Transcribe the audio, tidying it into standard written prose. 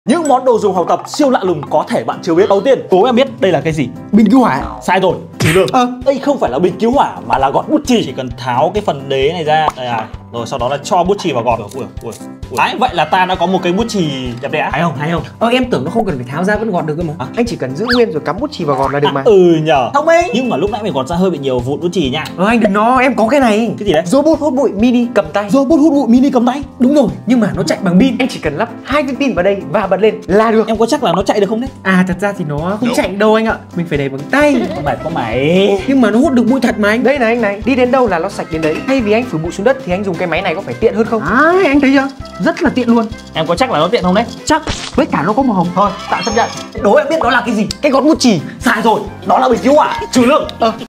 Những món đồ dùng học tập siêu lạ lùng có thể bạn chưa biết. Đầu tiên, đố em biết đây là cái gì? Bình cứu hỏa. Sai rồi. Đây không phải là bình cứu hỏa mà là gọt bút chì. Chỉ cần tháo cái phần đế này ra đây à. Rồi sau đó là cho bút chì vào gọt. Đấy, vậy là ta đã có một cái bút chì đẹp đẽ. Hay không? Em tưởng nó không cần phải tháo ra vẫn gọt được cơ mà. Anh chỉ cần giữ nguyên rồi cắm bút chì vào gọt là được mà. Nhờ. Thông minh. Nhưng mà lúc nãy mình gọt ra hơi bị nhiều vụn bút chì nha. Anh đừng nói, em có cái này. Cái gì đấy? Robot hút bụi mini cầm tay. Robot hút bụi mini cầm tay. Đúng rồi, nhưng mà nó chạy bằng pin. Anh chỉ cần lắp 2 viên pin vào đây và bật lên là được. Em có chắc là nó chạy được không đấy? Thật ra thì nó không chạy đâu anh ạ. Mình phải đẩy bằng tay. Có mày. Nhưng mà nó hút được bụi thật mà anh. Đây này anh này, đi đến đâu là nó sạch đến đấy. Thay vì anh phủi bụi xuống đất thì anh dùng cái máy này có phải tiện hơn không? Anh thấy chưa? Rất là tiện luôn. Em có chắc là nó tiện không đấy? Chắc. Với cả nó có màu hồng. Thôi, tạm chấp nhận. Đố em biết đó là cái gì? Cái gọt bút chì. Sai rồi, đó là bình cứu hỏa. Trừ lượng.